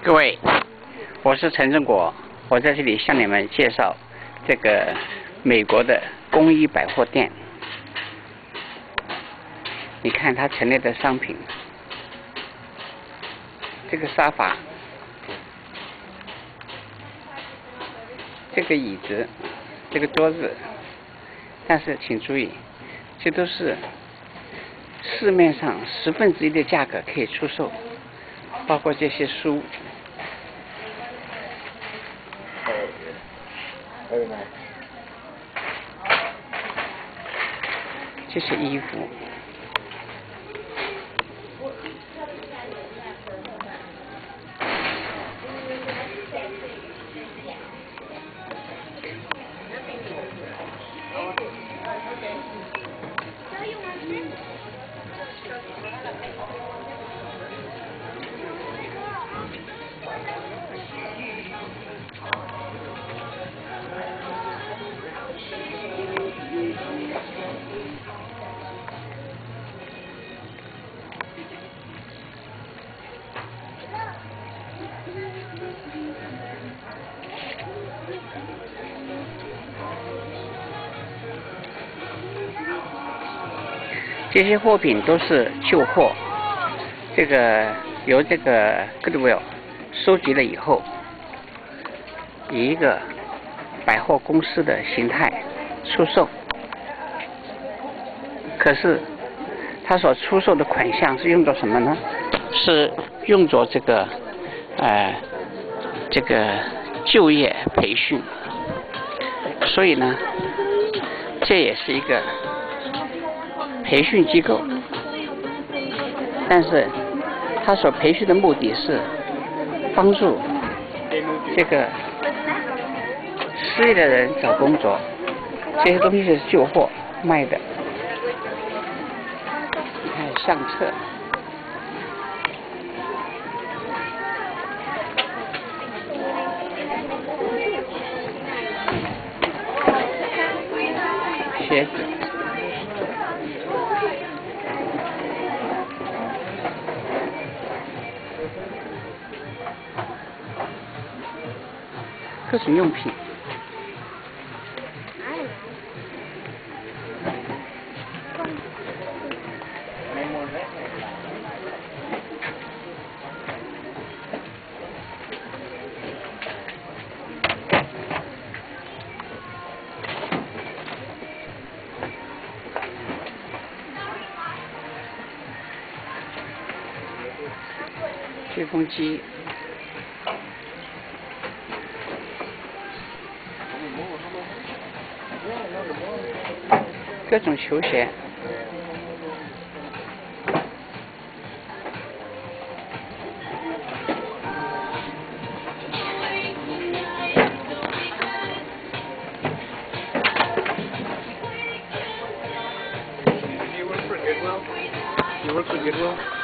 各位，我是陈正国，我在这里向你们介绍这个美国的工艺百货店。你看它陈列的商品，这个沙发，这个椅子，这个桌子，但是请注意，这都是市面上1/10的价格可以出售，包括这些书。这些衣服，这些货品都是旧货，这个由这个 Goodwill 收集了以后，以一个百货公司的形态出售。可是他所出售的款项是用作什么呢？是用作这个就业培训。所以呢，这也是一个培训机构，但是他所培训的目的是帮助这个失业的人找工作。这些东西是旧货卖的，你看相册，鞋子，各种用品，吹风机，各种球鞋， You work for Goodwill?